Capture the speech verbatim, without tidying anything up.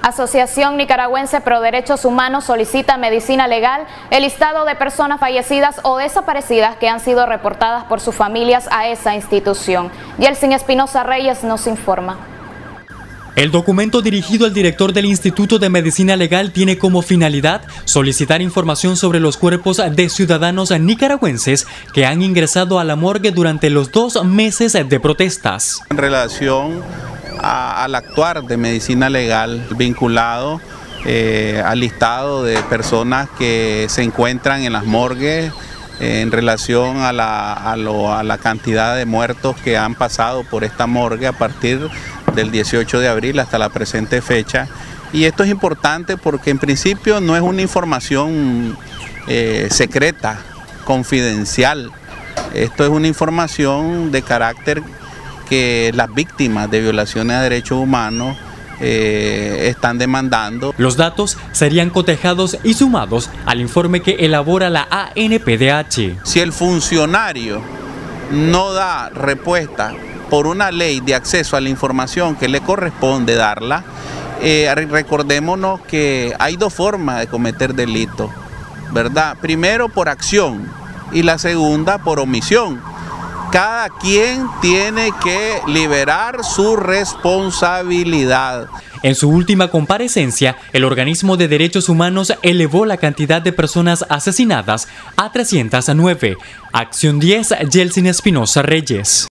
Asociación Nicaragüense Pro Derechos Humanos solicita medicina legal el listado de personas fallecidas o desaparecidas que han sido reportadas por sus familias a esa institución. Yeltsin Espinosa Reyes nos informa. El documento dirigido al director del Instituto de Medicina Legal tiene como finalidad solicitar información sobre los cuerpos de ciudadanos nicaragüenses que han ingresado a la morgue durante los dos meses de protestas. En relación a, al actuar de medicina legal vinculado eh, al listado de personas que se encuentran en las morgues eh, en relación a la, a, lo, a la cantidad de muertos que han pasado por esta morgue a partir del dieciocho de abril hasta la presente fecha. Y esto es importante porque en principio no es una información eh, secreta, confidencial. Esto es una información de carácter que las víctimas de violaciones a derechos humanos eh, están demandando. Los datos serían cotejados y sumados al informe que elabora la A N P D H. Si el funcionario no da respuesta por una ley de acceso a la información que le corresponde darla, eh, recordémonos que hay dos formas de cometer delitos, ¿verdad? Primero por acción y la segunda por omisión. Cada quien tiene que liberar su responsabilidad. En su última comparecencia, el organismo de derechos humanos elevó la cantidad de personas asesinadas a trescientas nueve. Acción diez, Yeltsin Espinosa Reyes.